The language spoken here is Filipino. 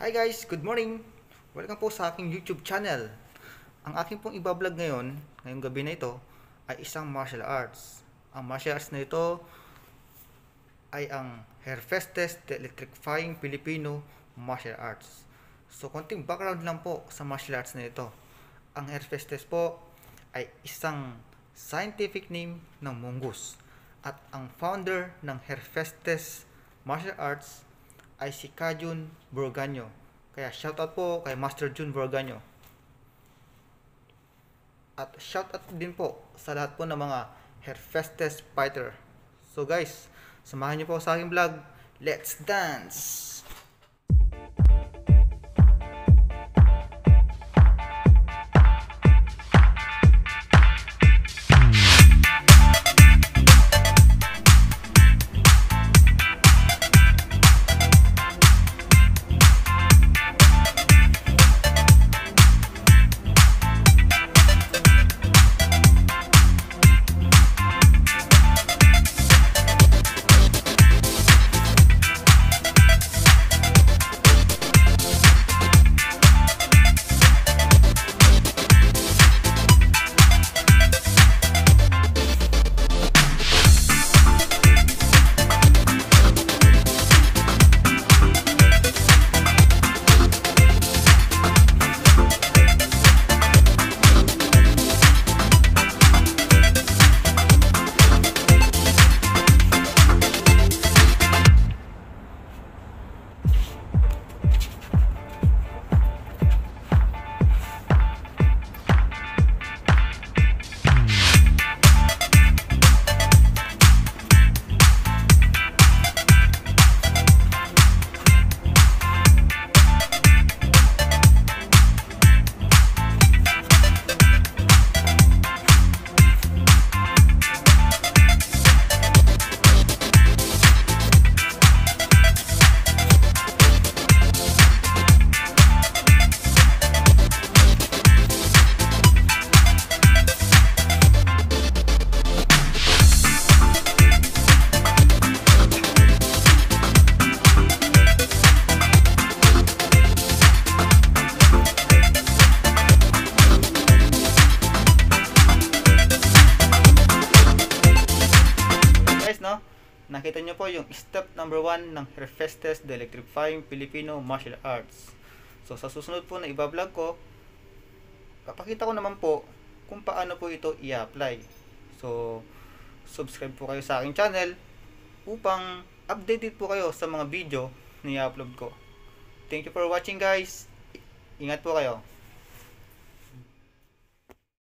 Hi guys, good morning! Welcome po sa aking YouTube channel. Ang aking pong ibablog ngayong gabi na ito, ay isang martial arts. Ang martial arts na ito ay ang Herfestes de Electrifying Filipino Martial Arts. So, konting background lang po sa martial arts na ito. Ang Herfestes po ay isang scientific name ng Mongoose. At ang founder ng Herfestes Martial Arts ay si Kajun Burganyo. Kaya shoutout po kay Master Jun Burganyo. At shoutout din po sa lahat po ng mga Herfestes fighter. So guys, samahan niyo po sa aking vlog. Let's dance! No? Nakita nyo po yung step number 1 ng Herfestes de Electrifying Filipino Martial Arts. So sa susunod po na ibablog ko, papakita ko naman po kung paano po ito i-apply. So subscribe po kayo sa aking channel upang updated po kayo sa mga video na i-upload ko. Thank you for watching guys. Ingat po kayo.